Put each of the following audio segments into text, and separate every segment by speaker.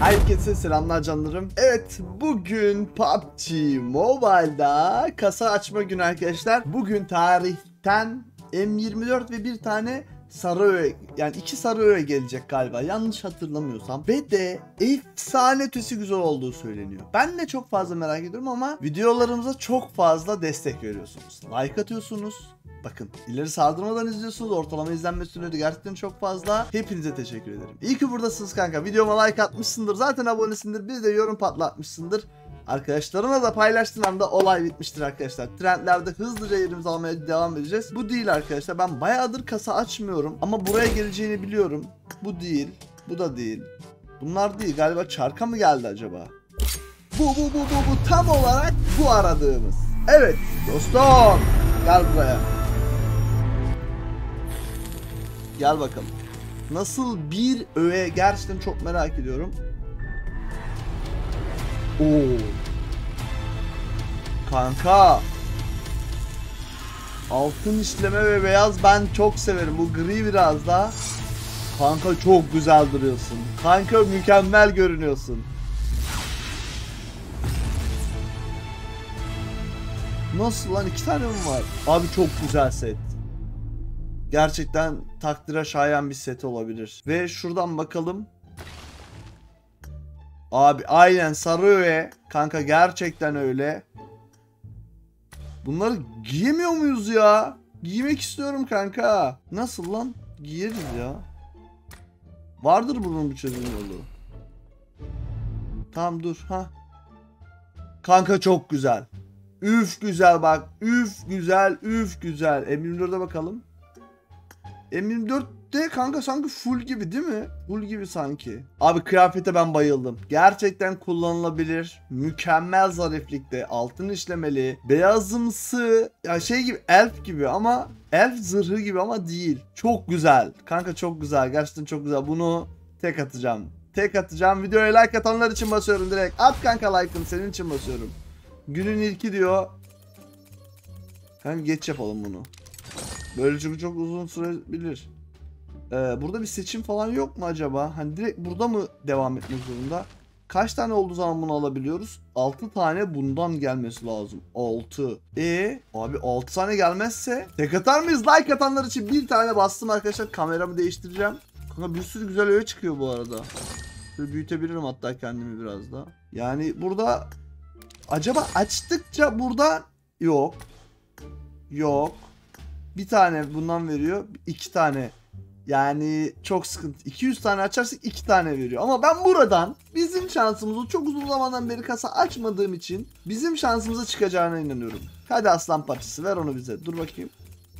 Speaker 1: Herkese selamlar canlarım. Evet, bugün PUBG Mobile'da kasa açma günü arkadaşlar. Bugün tarihten M24 ve bir tane sarı öğe, yani 2 sarı öğe gelecek galiba, yanlış hatırlamıyorsam. Ve de efsane ötesi güzel olduğu söyleniyor. Ben de çok fazla merak ediyorum ama videolarımıza çok fazla destek veriyorsunuz. Like atıyorsunuz. Bakın, ileri sardırmadan izliyorsunuz. Ortalama izlenme süreleri gerçekten çok fazla. Hepinize teşekkür ederim. İyi ki buradasınız kanka. Videoma like atmışsındır. Zaten abonesindir. Bir de yorum patlatmışsındır. Arkadaşlarına da paylaştığın anda olay bitmiştir arkadaşlar. Trendlerde hızlıca yerimizi almaya devam edeceğiz. Bu değil arkadaşlar. Ben bayağıdır kasa açmıyorum. Ama buraya geleceğini biliyorum. Bu değil. Bu da değil. Bunlar değil. Galiba çarka mı geldi acaba? Bu tam olarak bu aradığımız. Evet dostum. Gel buraya. Gel bakalım. Nasıl bir öğe, gerçekten çok merak ediyorum. Oo. Kanka. Altın işleme ve beyaz ben çok severim. Bu gri biraz daha. Kanka çok güzel duruyorsun. Kanka mükemmel görünüyorsun. Nasıl lan, 2 tane mi var? Abi çok güzel set. Gerçekten takdire şayan bir set olabilir. Ve şuradan bakalım. Abi aynen sarı öğe. Kanka gerçekten öyle. Bunları giyemiyor muyuz ya? Giymek istiyorum kanka. Nasıl lan? Giyeriz ya. Vardır bunun bir çözüm yolu. Tamam dur ha. Kanka çok güzel. Üf güzel bak. Üf güzel. Üf güzel. M24'e bakalım. M24'te kanka sanki full gibi değil mi? Full gibi sanki. Abi kıyafete ben bayıldım. Gerçekten kullanılabilir. Mükemmel zariflikte. Altın işlemeli. Beyazımsı. Ya şey gibi, elf gibi ama elf zırhı gibi ama değil. Çok güzel. Kanka çok güzel. Gerçekten çok güzel. Bunu tek atacağım. Tek atacağım. Videoya like atanlar için basıyorum direkt. At kanka like'ını, senin için basıyorum. Günün ilki diyor. Kanka geç yapalım bunu. Böyle çünkü çok uzun sürebilir. Burada bir seçim falan yok mu acaba? Hani direkt burada mı devam etmek zorunda? Kaç tane olduğu zaman bunu alabiliyoruz? 6 tane bundan gelmesi lazım. 6. Abi 6 tane gelmezse tek atar mıyız? Like atanlar için bir tane bastım arkadaşlar. Kameramı değiştireceğim. Kanka bir sürü güzel öğe çıkıyor bu arada. Şöyle büyütebilirim hatta kendimi biraz da. Yani burada acaba açtıkça burada yok. Yok. Bir tane bundan veriyor. 2 tane. Yani çok sıkıntı. 200 tane açarsak 2 tane veriyor. Ama ben buradan bizim şansımızı, çok uzun zamandan beri kasa açmadığım için bizim şansımıza çıkacağına inanıyorum. Hadi aslan parçası ver onu bize. Dur bakayım.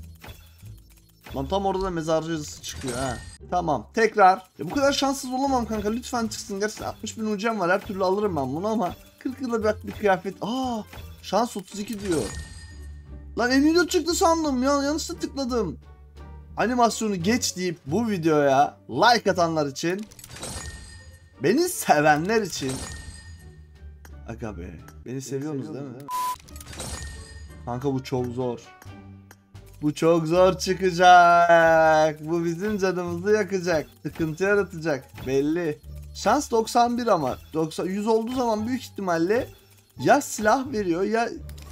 Speaker 1: Lan tam orada da mezarcı yazısı çıkıyor ha. Tamam. Tekrar. Ya bu kadar şanssız olamam kanka. Lütfen çıksın. Gerçekten 60 bin ucam var. Her türlü alırım ben bunu ama 40 yılda bir kıyafet. Şans 32 diyor. Lan M24 çıktı sandım ya, yanlışlıkla tıkladım. Animasyonu geç deyip bu videoya like atanlar için, beni sevenler için. Aga be, beni seviyorsunuz değil mi? Kanka bu çok zor. Bu çok zor çıkacak. Bu bizim canımızı yakacak. Sıkıntı yaratacak belli. Şans 91 ama 100 olduğu zaman büyük ihtimalle ya silah veriyor ya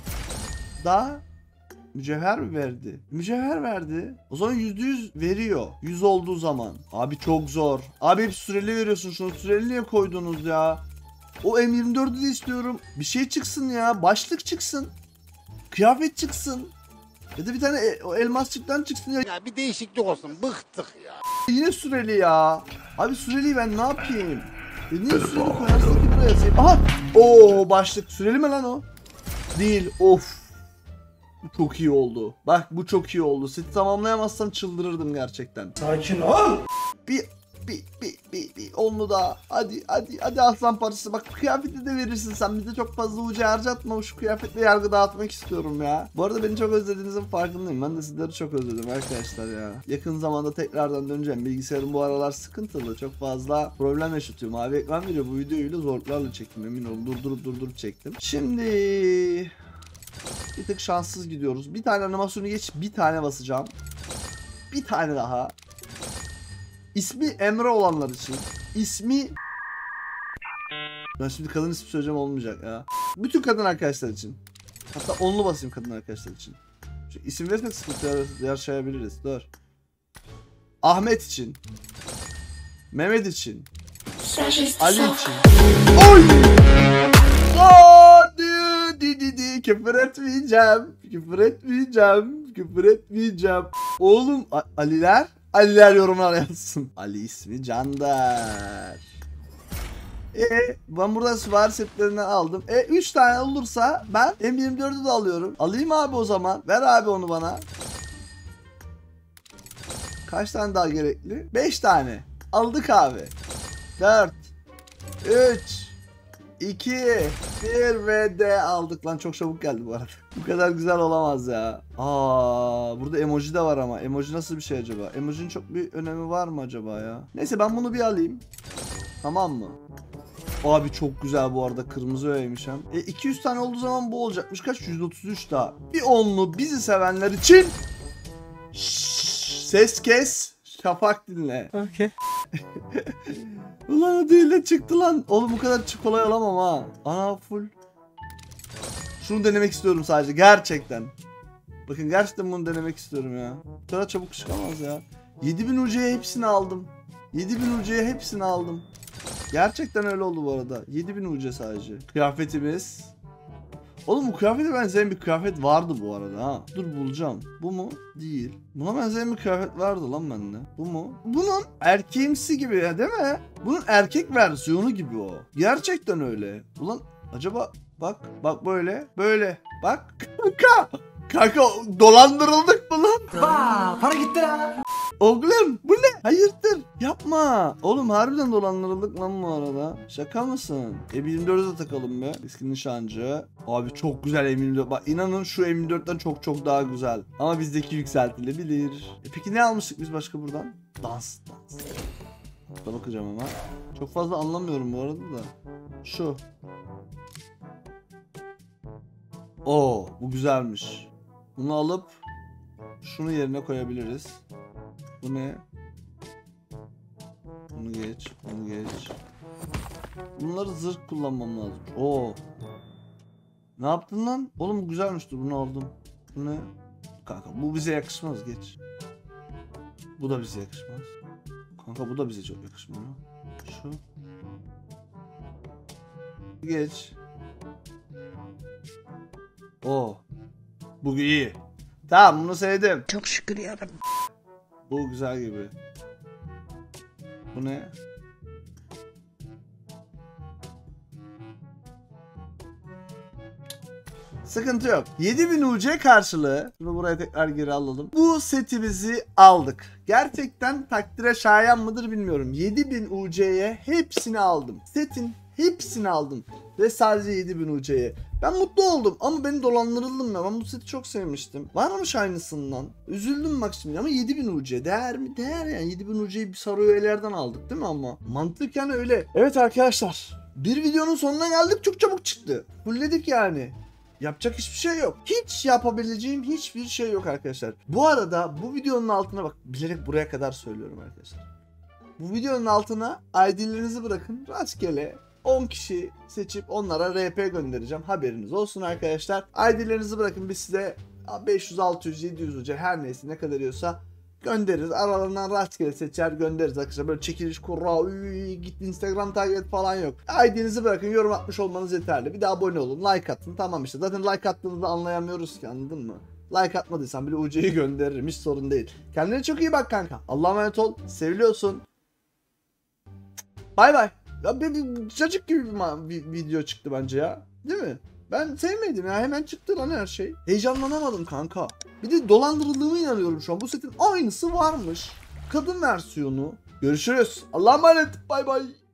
Speaker 1: da mücevher mi verdi? Mücevher verdi. O zaman %100 veriyor. 100 olduğu zaman. Abi çok zor. Abi hep süreli veriyorsun. Şunu süreli niye koydunuz ya? O M24'ü de istiyorum. Bir şey çıksın ya. Başlık çıksın. Kıyafet çıksın. Ya da bir tane o elmasçıktan çıksın ya.
Speaker 2: Ya bir değişiklik olsun. Bıktık ya.
Speaker 1: Yine süreli ya. Abi süreli ben ne yapayım? Niye süreli koyarsın ki buraya? Aha. Oo başlık. Süreli mi lan o? Değil. Of. Bu çok iyi oldu. Bak bu çok iyi oldu. Seti tamamlayamazsam çıldırırdım gerçekten.
Speaker 3: Sakin ol.
Speaker 1: Bir onu da hadi aslan parçası. Bak kıyafeti de verirsin sen. Bize çok fazla ucu harcatma. Şu kıyafetle yargı dağıtmak istiyorum ya. Bu arada beni çok özlediğinizin farkındayım. Ben de sizleri çok özledim arkadaşlar ya. Yakın zamanda tekrardan döneceğim. Bilgisayarım bu aralar sıkıntılı. Çok fazla problem yaşatıyor. Mavi ekran veriyor. Bu videoyu da zorluklarla çektim. Emin olun. Durdurup çektim. Şimdi bir tık şanssız gidiyoruz. Bir tane animasyonu geç, bir tane basacağım. Bir tane daha. İsmi Emre olanlar için. İsmi Ben şimdi kadın ismi söyleyeceğim, olmayacak ya. Bütün kadın arkadaşlar için. Hatta onlu basayım kadın arkadaşlar için. Şu isim vermek sıkıntı yaşayabiliriz. Dur. Ahmet için. Mehmet için. Ali için. Oy! Küfür etmeyeceğim. Küfür etmeyeceğim. Küfür etmeyeceğim. Oğlum Aliler yorumlar yazsın. Ali ismi Candar. Ben burada süvari setlerinden aldım. 3 tane olursa ben M24'ü de alıyorum. Alayım abi o zaman. Ver abi onu bana. Kaç tane daha gerekli? 5 tane. Aldık abi. 4 3 2 1 ve de aldık lan, çok çabuk geldi bu arada. Bu kadar güzel olamaz ya. Burada emoji de var ama emoji nasıl bir şey acaba? Emojinin çok bir önemi var mı acaba ya? Neyse ben bunu bir alayım. Tamam mı? Abi çok güzel bu arada, kırmızı öyleymiş hem. 200 tane olduğu zaman bu olacakmış. Kaç? 133 daha. Bir onlu bizi sevenler için. Ses kes. Şafak dinle.
Speaker 3: Okay.
Speaker 1: Ulan o değil de çıktı lan. Oğlum bu kadar kolay alamam ha. Ana full. Şunu denemek istiyorum sadece. Gerçekten. Bakın gerçekten bunu denemek istiyorum ya. Bu kadar çabuk çıkamaz ya. 7000 UC'ye hepsini aldım. 7000 UC'ye hepsini aldım. Gerçekten öyle oldu bu arada. 7000 UC sadece. Kıyafetimiz. Oğlum bu kıyafete benzeyen bir kıyafet vardı bu arada ha. Dur bulacağım. Bu mu? Değil. Buna benzeyen bir kıyafet vardı lan bende. Bu mu? Bunun erkeğimsi gibi ya, değil mi? Bunun erkek versiyonu gibi o. Gerçekten öyle. Ulan acaba bak böyle. Bak. Kanka dolandırıldık mı lan?
Speaker 3: Para gitti ya.
Speaker 1: Oğlum bu ne? Hayırdır? Yapma. Oğlum harbiden dolandırıldık lan bu arada. Şaka mısın? M24'e de takalım be. Eski nişancı. Abi çok güzel M24. Bak inanın şu M24'ten çok daha güzel. Ama bizdeki yükseltilebilir. Peki ne almıştık biz başka buradan? Dans. Buna bakacağım ama. Çok fazla anlamıyorum bu arada da. Şu. Bu güzelmiş. Bunu alıp şunu yerine koyabiliriz. Bu ne? Bunu geç. Bunları zırh kullanmam lazım. Ne yaptın lan? Oğlum bu güzelmiş, dur bunu aldım. Bu ne? Kanka bu bize yakışmaz, geç. Bu da bize yakışmaz. Kanka bu da bize çok yakışmıyor. Şu. Geç. Bu iyi. Tamam bunu sevdim.
Speaker 3: Çok şükür yarabbim.
Speaker 1: Bu güzel gibi. Bu ne? Sıkıntı yok. 7000 UC karşılığı. Bunu buraya tekrar geri alalım. Bu setimizi aldık. Gerçekten takdire şayan mıdır bilmiyorum. 7000 UC'ye hepsini aldım. Setin hepsini aldım. Ve sadece 7000 UC'ye. Ben mutlu oldum ama beni dolandırıldım ya. Ben bu seti çok sevmiştim. Varmış aynısından. Üzüldüm bak şimdi ama 7000 UC değer mi? Değer yani. 7000 UC'yi bir sarı öğelerden aldık değil mi ama? Mantıken öyle. Evet arkadaşlar. Bir videonun sonuna geldik. Çok çabuk çıktı. Fullledik yani. Yapacak hiçbir şey yok. Hiç yapabileceğim hiçbir şey yok arkadaşlar. Bu arada bu videonun altına bak, bilerek buraya kadar söylüyorum arkadaşlar. Bu videonun altına ID'lerinizi bırakın. Rastgele 10 kişi seçip onlara RP göndereceğim. Haberiniz olsun arkadaşlar. ID'lerinizi bırakın, biz size 500, 600, 700 UC her neyse ne kadar yiyorsa göndeririz. Aralarından rastgele seçer göndeririz arkadaşlar. Böyle çekiliş kurra git Instagram takip et falan yok. ID'nizi bırakın, yorum atmış olmanız yeterli. Bir de abone olun, like atın, tamam işte. Zaten like attığınızı anlayamıyoruz ki, anladın mı? Like atmadıysan bile UC'yi gönderirim, hiç sorun değil. Kendine çok iyi bak kanka. Allah'a emanet ol. Seviliyorsun. Bay bay. Ya bir cacık gibi bir video çıktı bence ya. Değil mi? Ben sevmedim ya, hemen çıktı lan her şey. Heyecanlanamadım kanka. Bir de dolandırıldığıma inanıyorum şu an. Bu setin aynısı varmış. Kadın versiyonu. Görüşürüz. Allah'a emanet. Bay bay.